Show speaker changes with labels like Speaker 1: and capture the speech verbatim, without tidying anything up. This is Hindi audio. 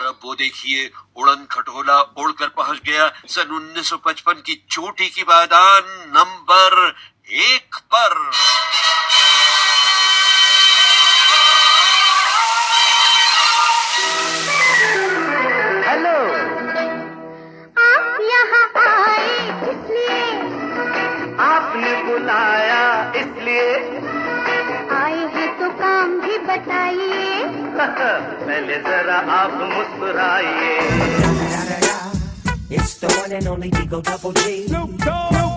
Speaker 1: अब वो देखिए उड़न खटोला उड़कर पहुंच गया सन उन्नीस सौ पचपन की चोटी की बादान नंबर एक पर।
Speaker 2: हेलो,
Speaker 3: आप यहाँ आए इसलिए,
Speaker 2: आपने बुलाया इसलिए,
Speaker 3: आए हैं तो काम भी बताइए।
Speaker 2: पहले जरा आप मुस्कुराइए।
Speaker 4: It's the one and only Digo Double G.